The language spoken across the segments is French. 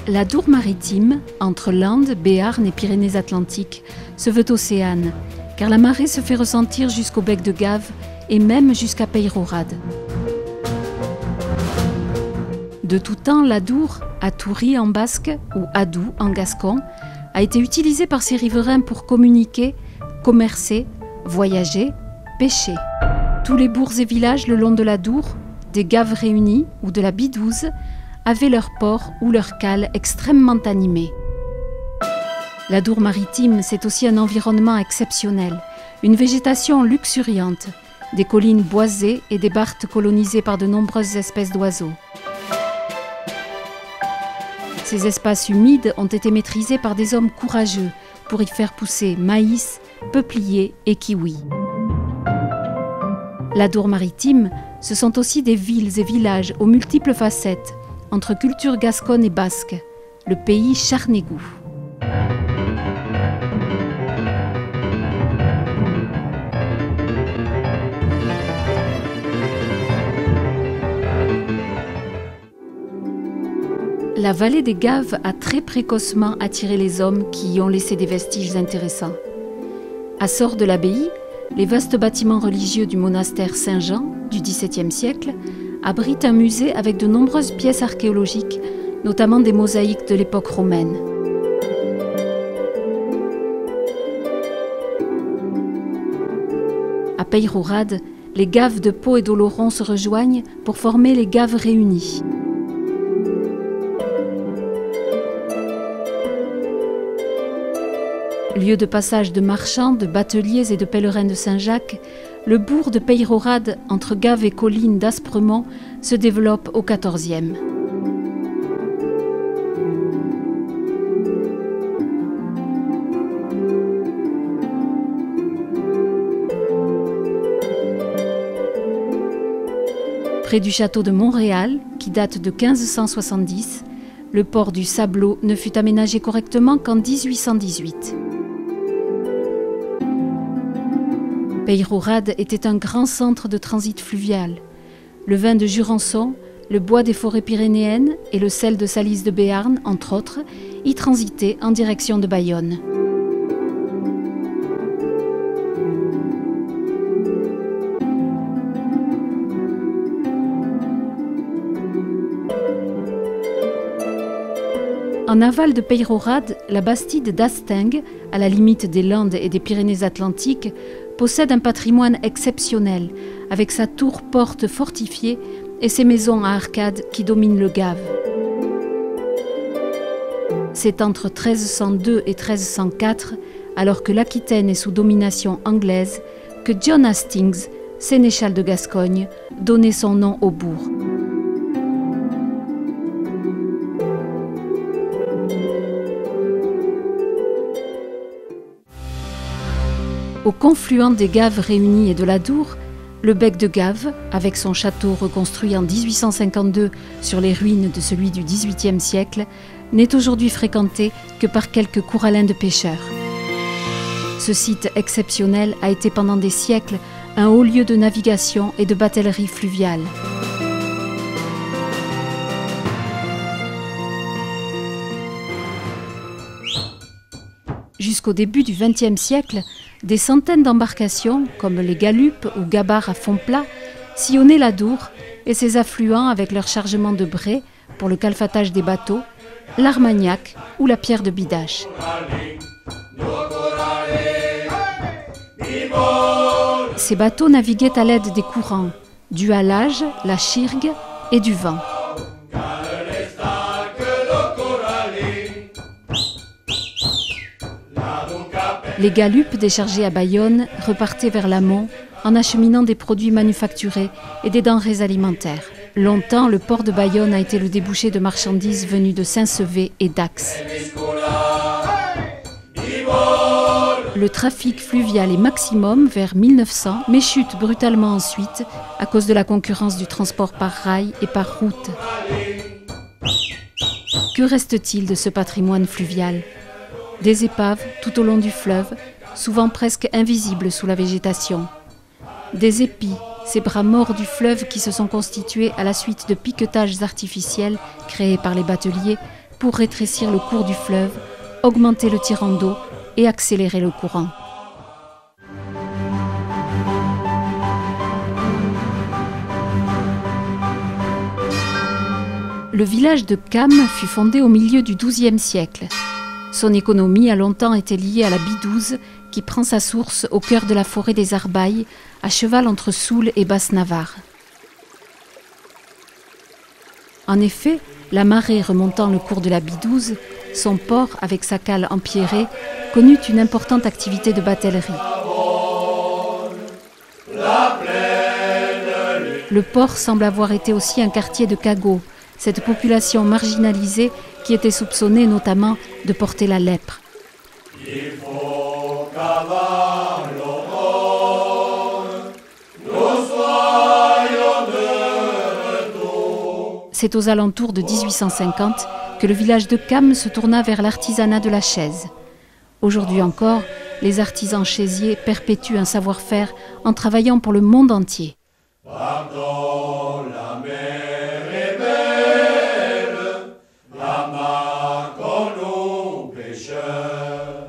La Dour maritime, entre Landes, Béarn et Pyrénées-Atlantiques, se veut océane, car la marée se fait ressentir jusqu'au bec de Gave et même jusqu'à Peyrehorade. De tout temps, la Dour, Atouri en basque ou Adou en gascon, a été utilisée par ses riverains pour communiquer, commercer, voyager, pêcher. Tous les bourgs et villages le long de la Dour, des Gaves réunies ou de la Bidouze, avaient leur port ou leur cale extrêmement animés. La Dour maritime, c'est aussi un environnement exceptionnel, une végétation luxuriante, des collines boisées et des barthes colonisées par de nombreuses espèces d'oiseaux. Ces espaces humides ont été maîtrisés par des hommes courageux pour y faire pousser maïs, peupliers et kiwis. La Dour maritime, ce sont aussi des villes et villages aux multiples facettes, entre culture gasconne et basque, le pays Charnégou. La vallée des Gaves a très précocement attiré les hommes qui y ont laissé des vestiges intéressants. À Sort de l'abbaye, les vastes bâtiments religieux du monastère Saint-Jean du XVIIe siècle abritent un musée avec de nombreuses pièces archéologiques, notamment des mosaïques de l'époque romaine. À Peyrehorade, les Gaves de Pau et d'Oloron se rejoignent pour former les Gaves réunies. Lieu de passage de marchands, de bateliers et de pèlerins de Saint-Jacques, le bourg de Peyrehorade, entre Gave et collines d'Aspremont, se développe au XIVe. Près du château de Montréal, qui date de 1570, le port du Sablot ne fut aménagé correctement qu'en 1818. Peyrehorade était un grand centre de transit fluvial. Le vin de Jurançon, le bois des forêts pyrénéennes et le sel de Salise de Béarn, entre autres, y transitaient en direction de Bayonne. En aval de Peyrehorade, la bastide d'Astingues, à la limite des Landes et des Pyrénées-Atlantiques, possède un patrimoine exceptionnel, avec sa tour-porte fortifiée et ses maisons à arcades qui dominent le Gave. C'est entre 1302 et 1304, alors que l'Aquitaine est sous domination anglaise, que John Hastings, sénéchal de Gascogne, donnait son nom au bourg. Au confluent des Gaves réunies et de la Dour, le bec de Gave, avec son château reconstruit en 1852 sur les ruines de celui du XVIIIe siècle, n'est aujourd'hui fréquenté que par quelques corallins de pêcheurs. Ce site exceptionnel a été pendant des siècles un haut lieu de navigation et de batellerie fluviale. Jusqu'au début du XXe siècle, des centaines d'embarcations, comme les galupes ou gabarres à fond plat, sillonnaient la Dour et ses affluents avec leur chargement de braies pour le calfatage des bateaux, l'armagnac ou la pierre de bidache. Ces bateaux naviguaient à l'aide des courants, dus à l'âge, la chirgue et du vent. Les galupes déchargées à Bayonne repartaient vers l'amont en acheminant des produits manufacturés et des denrées alimentaires. Longtemps, le port de Bayonne a été le débouché de marchandises venues de Saint-Sevé et Dax. Le trafic fluvial est maximum vers 1900, mais chute brutalement ensuite à cause de la concurrence du transport par rail et par route. Que reste-t-il de ce patrimoine fluvial ? Des épaves tout au long du fleuve, souvent presque invisibles sous la végétation. Des épis, ces bras morts du fleuve qui se sont constitués à la suite de piquetages artificiels créés par les bateliers pour rétrécir le cours du fleuve, augmenter le tirant d'eau et accélérer le courant. Le village de Cam fut fondé au milieu du XIIe siècle. Son économie a longtemps été liée à la bidouze qui prend sa source au cœur de la forêt des Arbailles, à cheval entre Soule et Basse-Navarre. En effet, la marée remontant le cours de la Bidouze, son port, avec sa cale empierrée, connut une importante activité de batellerie. Le port semble avoir été aussi un quartier de cagots, cette population marginalisée qui était soupçonnée notamment de porter la lèpre. C'est aux alentours de 1850 que le village de Cam se tourna vers l'artisanat de la chaise. Aujourd'hui encore, les artisans chaisiers perpétuent un savoir-faire en travaillant pour le monde entier. Pardon, la mer est belle, la main qu'on nous pécheurs,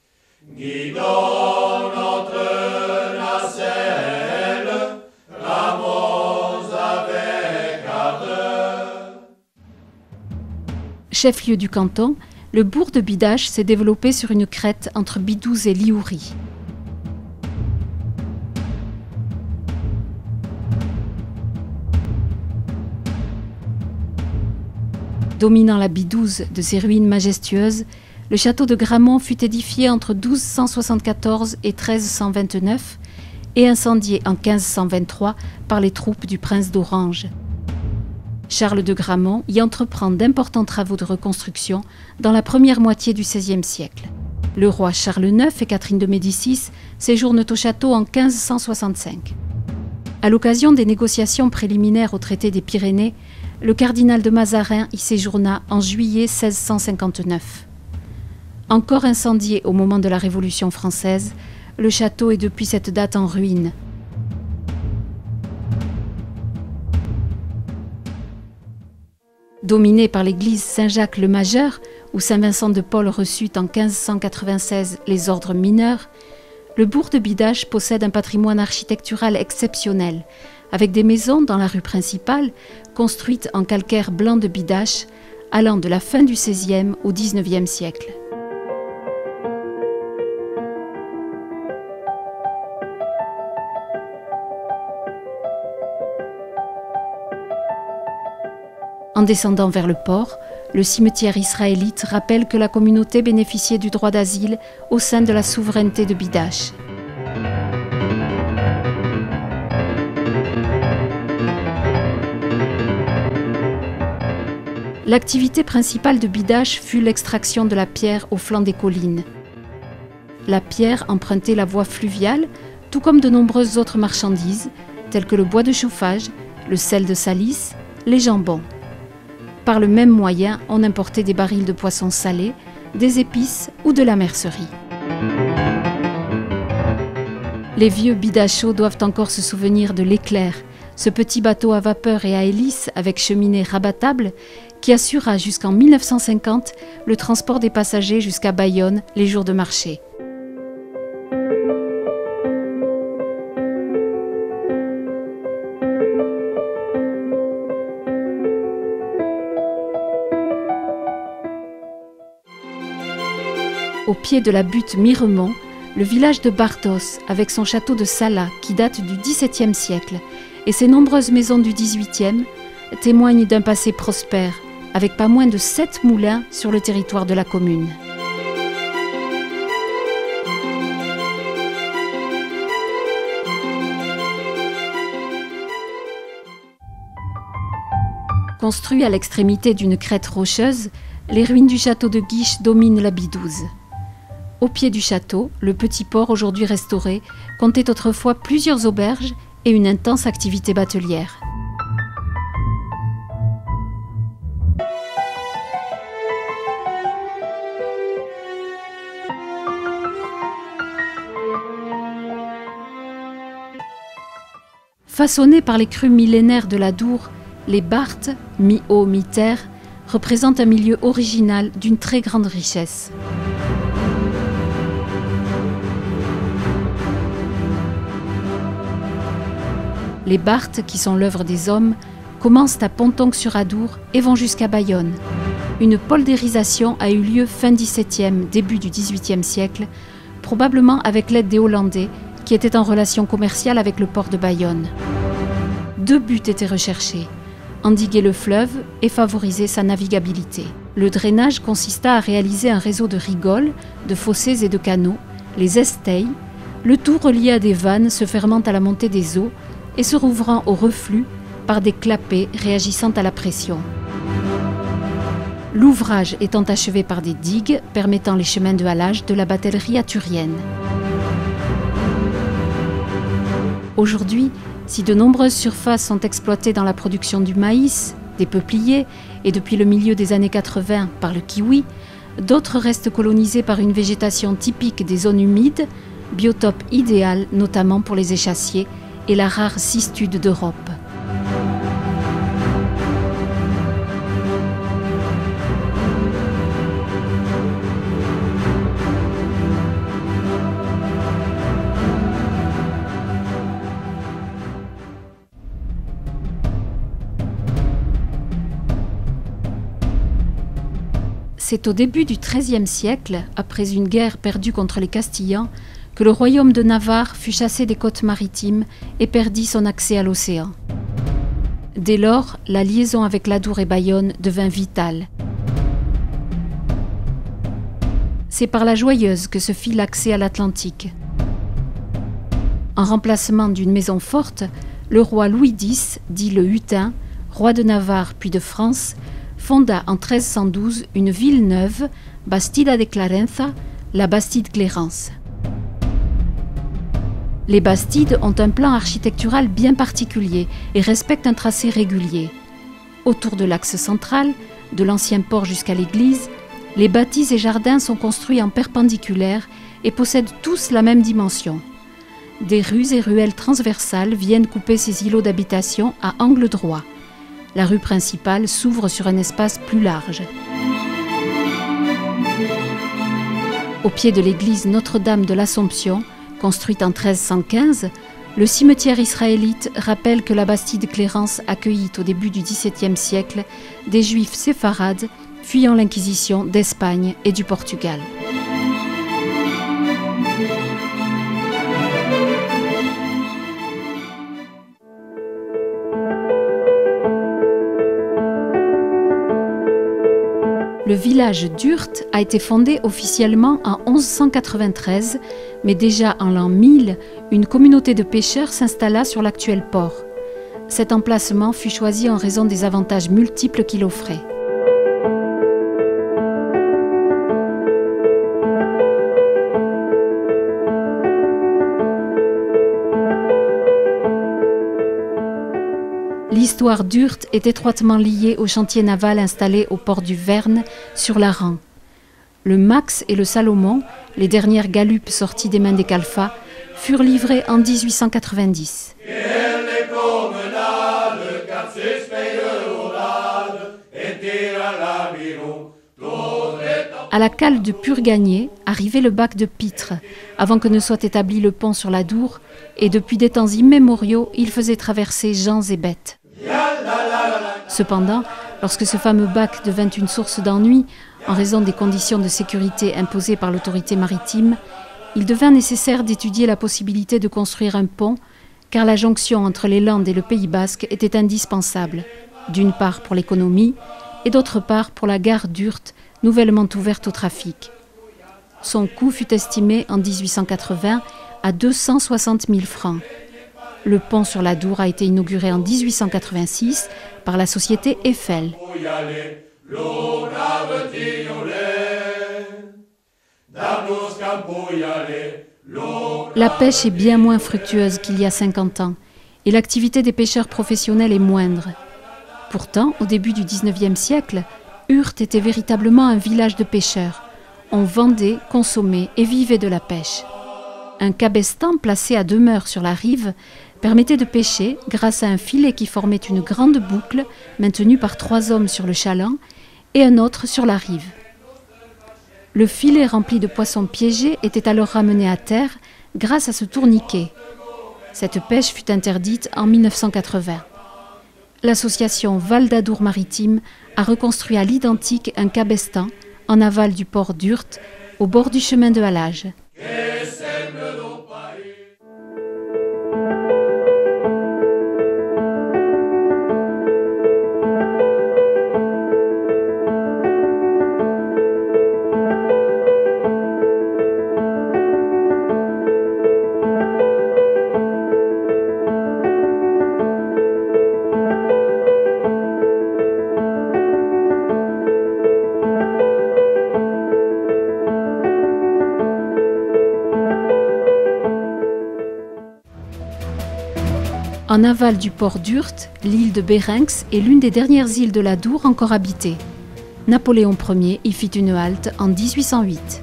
guidons notre nacelle, ramons avec ardeur. Chef-lieu du canton, le bourg de Bidache s'est développé sur une crête entre Bidouze et Liouri. Dominant la Bidouze de ses ruines majestueuses, le château de Gramont fut édifié entre 1274 et 1329 et incendié en 1523 par les troupes du prince d'Orange. Charles de Gramont y entreprend d'importants travaux de reconstruction dans la première moitié du XVIe siècle. Le roi Charles IX et Catherine de Médicis séjournent au château en 1565. À l'occasion des négociations préliminaires au traité des Pyrénées, le cardinal de Mazarin y séjourna en juillet 1659. Encore incendié au moment de la Révolution française, le château est depuis cette date en ruine. Dominé par l'église Saint-Jacques-le-Majeur, où Saint-Vincent de Paul reçut en 1596 les ordres mineurs, le bourg de Bidache possède un patrimoine architectural exceptionnel, avec des maisons dans la rue principale, construites en calcaire blanc de Bidache, allant de la fin du XVIe au XIXe siècle. En descendant vers le port, le cimetière israélite rappelle que la communauté bénéficiait du droit d'asile au sein de la souveraineté de Bidache. L'activité principale de Bidache fut l'extraction de la pierre au flanc des collines. La pierre empruntait la voie fluviale, tout comme de nombreuses autres marchandises, telles que le bois de chauffage, le sel de Salis, les jambons. Par le même moyen, on importait des barils de poissons salés, des épices ou de la mercerie. Les vieux Bidachos doivent encore se souvenir de l'Éclair, ce petit bateau à vapeur et à hélice avec cheminée rabattable qui assura jusqu'en 1950 le transport des passagers jusqu'à Bayonne les jours de marché. Au pied de la butte Miremont, le village de Bardos, avec son château de Sala qui date du XVIIe siècle et ses nombreuses maisons du XVIIIe, témoignent d'un passé prospère, avec pas moins de 7 moulins sur le territoire de la commune. Construit à l'extrémité d'une crête rocheuse, les ruines du château de Guiche dominent la Bidouze. Au pied du château, le petit port aujourd'hui restauré comptait autrefois plusieurs auberges et une intense activité batelière. Façonnés par les crues millénaires de l'Adour, les Barthes, mi-haut, mi-terre, représente un milieu original d'une très grande richesse. Les barthes, qui sont l'œuvre des hommes, commencent à Pontongue-sur-Adour et vont jusqu'à Bayonne. Une poldérisation a eu lieu fin XVIIe, début du XVIIIe siècle, probablement avec l'aide des Hollandais, qui étaient en relation commerciale avec le port de Bayonne. 2 buts étaient recherchés: endiguer le fleuve et favoriser sa navigabilité. Le drainage consista à réaliser un réseau de rigoles, de fossés et de canaux, les esteilles, le tout relié à des vannes se fermant à la montée des eaux et se rouvrant au reflux par des clapets réagissant à la pression. L'ouvrage étant achevé par des digues permettant les chemins de halage de la batellerie aturienne. Aujourd'hui, si de nombreuses surfaces sont exploitées dans la production du maïs, des peupliers et depuis le milieu des années 80 par le kiwi, d'autres restent colonisées par une végétation typique des zones humides, biotope idéal notamment pour les échassiers et la rare cistude d'Europe. C'est au début du XIIIe siècle, après une guerre perdue contre les Castillans, que le royaume de Navarre fut chassé des côtes maritimes et perdit son accès à l'océan. Dès lors, la liaison avec l'Adour et Bayonne devint vitale. C'est par la Joyeuse que se fit l'accès à l'Atlantique. En remplacement d'une maison forte, le roi Louis X, dit le Hutin, roi de Navarre puis de France, fonda en 1312 une ville neuve, Bastida de Clarenza, la Bastide Clérance. Les bastides ont un plan architectural bien particulier et respectent un tracé régulier. Autour de l'axe central, de l'ancien port jusqu'à l'église, les bâtis et jardins sont construits en perpendiculaire et possèdent tous la même dimension. Des rues et ruelles transversales viennent couper ces îlots d'habitation à angle droit. La rue principale s'ouvre sur un espace plus large. Au pied de l'église Notre-Dame de l'Assomption, construite en 1315, le cimetière israélite rappelle que la Bastide Clérance accueillit au début du XVIIe siècle des juifs séfarades fuyant l'Inquisition d'Espagne et du Portugal. Le village d'Urt a été fondé officiellement en 1193, mais déjà en l'an 1000, une communauté de pêcheurs s'installa sur l'actuel port. Cet emplacement fut choisi en raison des avantages multiples qu'il offrait. L'histoire d'Urt est étroitement liée au chantier naval installé au port du Verne sur l'Aran. Le Max et le Salomon, les dernières galupes sorties des mains des Calfats, furent livrés en 1890. À la cale de Purgagné arrivait le bac de Pitre, avant que ne soit établi le pont sur l'Adour, et depuis des temps immémoriaux, il faisait traverser gens et bêtes. Cependant, lorsque ce fameux bac devint une source d'ennui, en raison des conditions de sécurité imposées par l'autorité maritime, il devint nécessaire d'étudier la possibilité de construire un pont, car la jonction entre les Landes et le Pays basque était indispensable, d'une part pour l'économie, et d'autre part pour la gare d'Urt, nouvellement ouverte au trafic. Son coût fut estimé en 1880 à 260 000 francs. Le pont sur l'Adour a été inauguré en 1886 par la société Eiffel. La pêche est bien moins fructueuse qu'il y a 50 ans et l'activité des pêcheurs professionnels est moindre. Pourtant, au début du XIXe siècle, Urt était véritablement un village de pêcheurs. On vendait, consommait et vivait de la pêche. Un cabestan placé à demeure sur la rive permettait de pêcher grâce à un filet qui formait une grande boucle maintenue par 3 hommes sur le chaland et un autre sur la rive. Le filet rempli de poissons piégés était alors ramené à terre grâce à ce tourniquet. Cette pêche fut interdite en 1980. L'association Val d'Adour Maritime a reconstruit à l'identique un cabestan en aval du port d'Urt, au bord du chemin de halage. En aval du port d'Urt, l'île de Bérinx est l'une des dernières îles de l'Adour encore habitée. Napoléon Ier y fit une halte en 1808.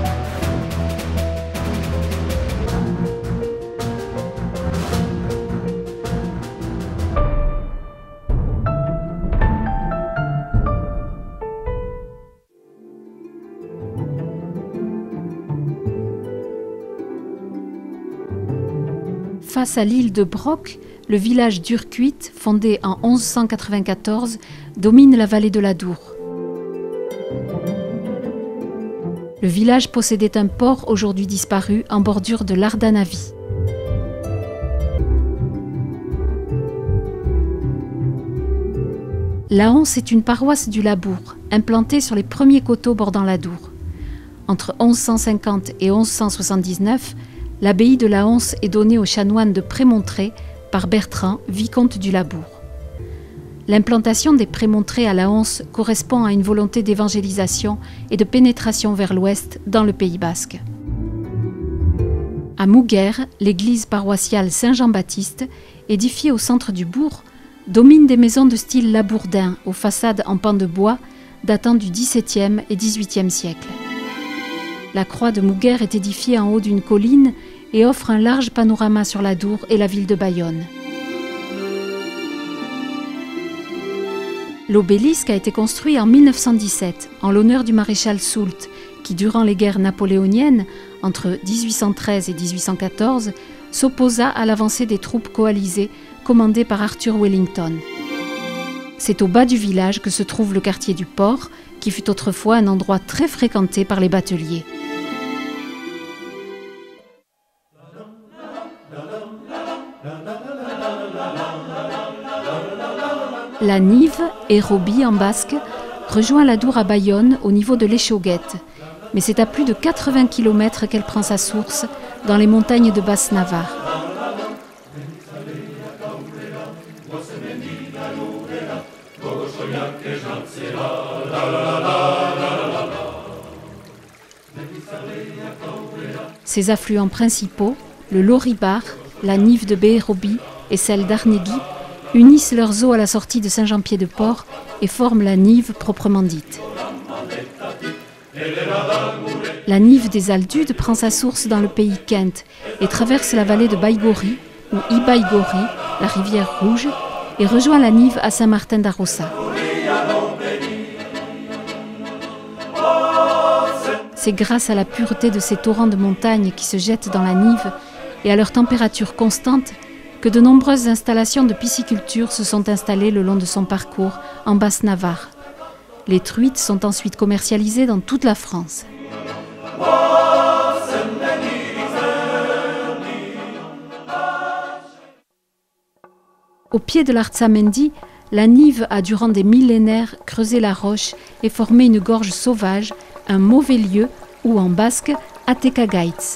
Face à l'île de Broc, le village d'Urcuit, fondé en 1194, domine la vallée de l'Adour. Le village possédait un port aujourd'hui disparu en bordure de l'Ardanavie. Laons est une paroisse du Labour, implantée sur les premiers coteaux bordant l'Adour. Entre 1150 et 1179, l'abbaye de Laons est donnée aux chanoines de Prémontré par Bertrand, vicomte du Labour. L'implantation des Prémontrés à Laons correspond à une volonté d'évangélisation et de pénétration vers l'ouest dans le Pays basque. À Mouguer, l'église paroissiale Saint-Jean-Baptiste, édifiée au centre du bourg, domine des maisons de style labourdin aux façades en pan de bois datant du XVIIe et XVIIIe siècle. La croix de Mouguer est édifiée en haut d'une colline et offre un large panorama sur l'Adour et la ville de Bayonne. L'obélisque a été construit en 1917 en l'honneur du maréchal Soult, qui durant les guerres napoléoniennes, entre 1813 et 1814, s'opposa à l'avancée des troupes coalisées commandées par Arthur Wellington. C'est au bas du village que se trouve le quartier du port, qui fut autrefois un endroit très fréquenté par les bateliers. La Nive, Hérobi en basque, rejoint l'Adour à Bayonne au niveau de l'Échauguette, mais c'est à plus de 80 km qu'elle prend sa source, dans les montagnes de Basse-Navarre. Ses affluents principaux, le Loribar, la Nive de Béhérobi et celle d'Arnégui, unissent leurs eaux à la sortie de Saint-Jean-Pied-de-Port et forment la Nive proprement dite. La Nive des Aldudes prend sa source dans le pays Kent et traverse la vallée de Baïgori, ou Ibaïgori, la rivière Rouge, et rejoint la Nive à Saint-Martin d'Arossa. C'est grâce à la pureté de ces torrents de montagne qui se jettent dans la Nive et à leur température constante que de nombreuses installations de pisciculture se sont installées le long de son parcours en Basse-Navarre. Les truites sont ensuite commercialisées dans toute la France. Au pied de l'Artsamendi, la Nive a durant des millénaires creusé la roche et formé une gorge sauvage, un mauvais lieu, ou en basque, Atekagaitz.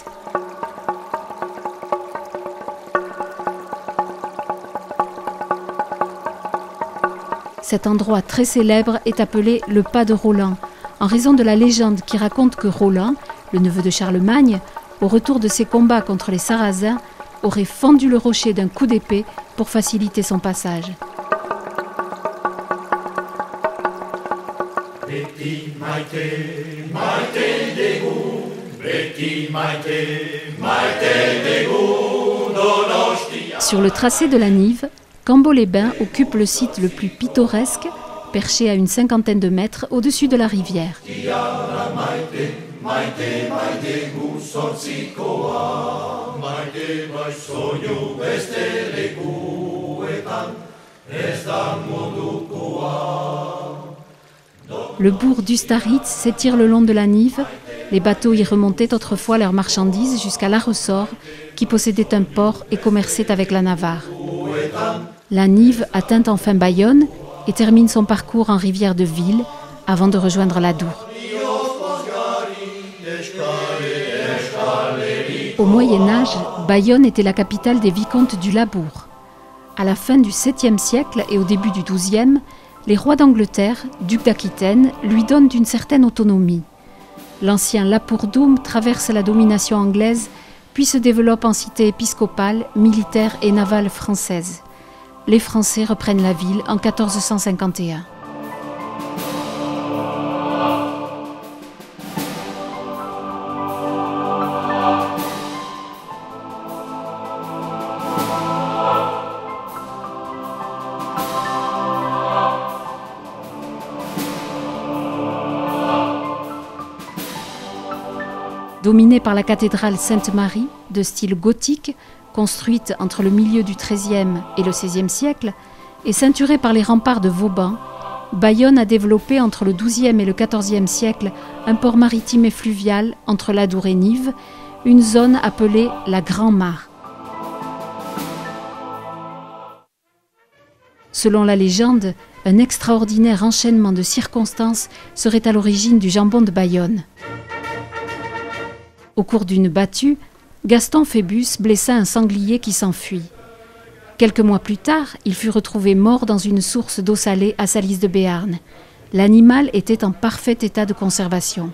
Cet endroit très célèbre est appelé le Pas de Roland, en raison de la légende qui raconte que Roland, le neveu de Charlemagne, au retour de ses combats contre les Sarrasins, aurait fendu le rocher d'un coup d'épée pour faciliter son passage. Sur le tracé de la Nive, Cambo-les-Bains occupe le site le plus pittoresque, perché à une 50aine de mètres au-dessus de la rivière. Le bourg d'Ustaritz s'étire le long de la Nive. Les bateaux y remontaient autrefois leurs marchandises jusqu'à La Ressort, qui possédait un port et commerçait avec la Navarre. La Nive atteint enfin Bayonne et termine son parcours en rivière de Ville avant de rejoindre l'Adour. Au Moyen-Âge, Bayonne était la capitale des vicomtes du Labourd. À la fin du 7e siècle et au début du 12e, les rois d'Angleterre, ducs d'Aquitaine, lui donnent une certaine autonomie. L'ancien Lapourdoum traverse la domination anglaise, puis se développe en cité épiscopale, militaire et navale française. Les Français reprennent la ville en 1451. Dominée par la cathédrale Sainte-Marie, de style gothique, construite entre le milieu du XIIIe et le XVIe siècle, et ceinturée par les remparts de Vauban, Bayonne a développé entre le XIIe et le XIVe siècle un port maritime et fluvial entre l'Adour et Nive, une zone appelée la Grand-Mare. Selon la légende, un extraordinaire enchaînement de circonstances serait à l'origine du jambon de Bayonne. Au cours d'une battue, Gaston Phébus blessa un sanglier qui s'enfuit. Quelques mois plus tard, il fut retrouvé mort dans une source d'eau salée à Salis de Béarn. L'animal était en parfait état de conservation.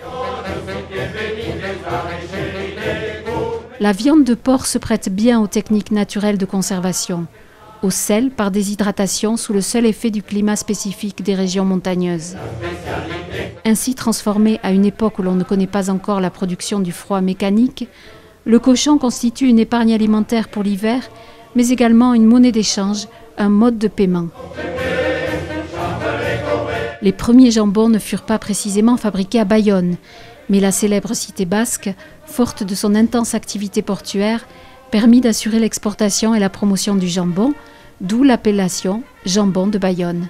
La viande de porc se prête bien aux techniques naturelles de conservation, au sel par déshydratation sous le seul effet du climat spécifique des régions montagneuses. Ainsi transformé à une époque où l'on ne connaît pas encore la production du froid mécanique, le cochon constitue une épargne alimentaire pour l'hiver, mais également une monnaie d'échange, un mode de paiement. Les premiers jambons ne furent pas précisément fabriqués à Bayonne, mais la célèbre cité basque, forte de son intense activité portuaire, permit d'assurer l'exportation et la promotion du jambon, d'où l'appellation jambon de Bayonne.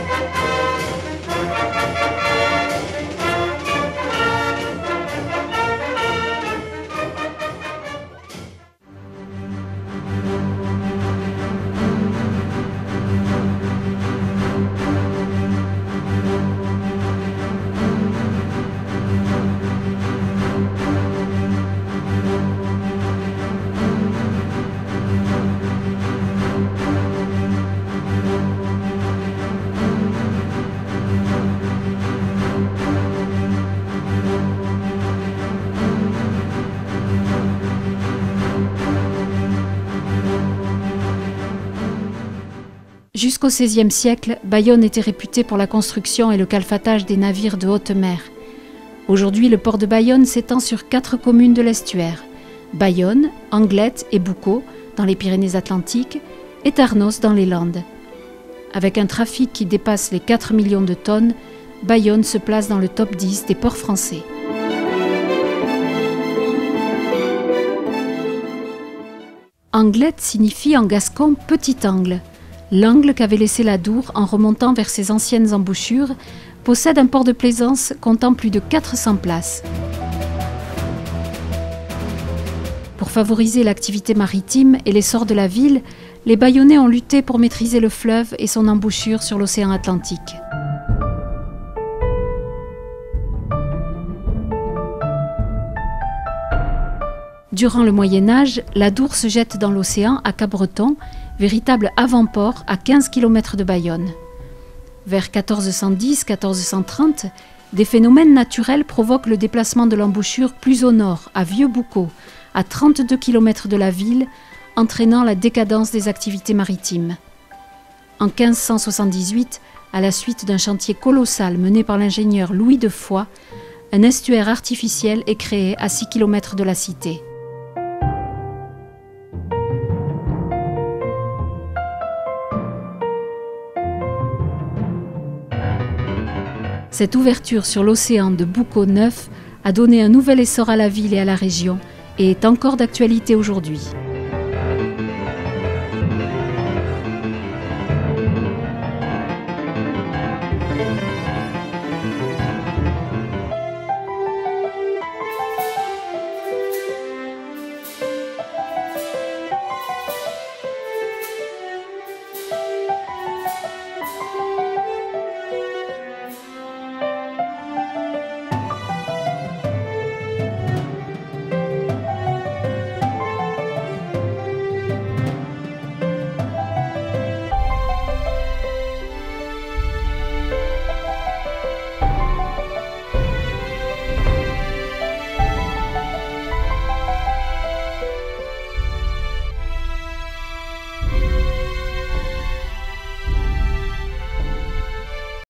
Jusqu'au XVIe siècle, Bayonne était réputée pour la construction et le calfatage des navires de haute mer. Aujourd'hui, le port de Bayonne s'étend sur 4 communes de l'estuaire: Bayonne, Anglette et Boucau, dans les Pyrénées-Atlantiques, et Tarnos, dans les Landes. Avec un trafic qui dépasse les 4 millions de tonnes, Bayonne se place dans le top 10 des ports français. Anglette signifie en gascon « petit angle ». L'angle qu'avait laissé l'Adour en remontant vers ses anciennes embouchures possède un port de plaisance comptant plus de 400 places. Pour favoriser l'activité maritime et l'essor de la ville, les Bayonnais ont lutté pour maîtriser le fleuve et son embouchure sur l'océan Atlantique. Durant le Moyen-Âge, l'Adour se jette dans l'océan à Cabreton, véritable avant-port à 15 km de Bayonne. Vers 1410-1430, des phénomènes naturels provoquent le déplacement de l'embouchure plus au nord, à Vieux-Boucau, à 32 km de la ville, entraînant la décadence des activités maritimes. En 1578, à la suite d'un chantier colossal mené par l'ingénieur Louis de Foix, un estuaire artificiel est créé à 6 km de la cité. Cette ouverture sur l'océan de Boucau Neuf a donné un nouvel essor à la ville et à la région et est encore d'actualité aujourd'hui.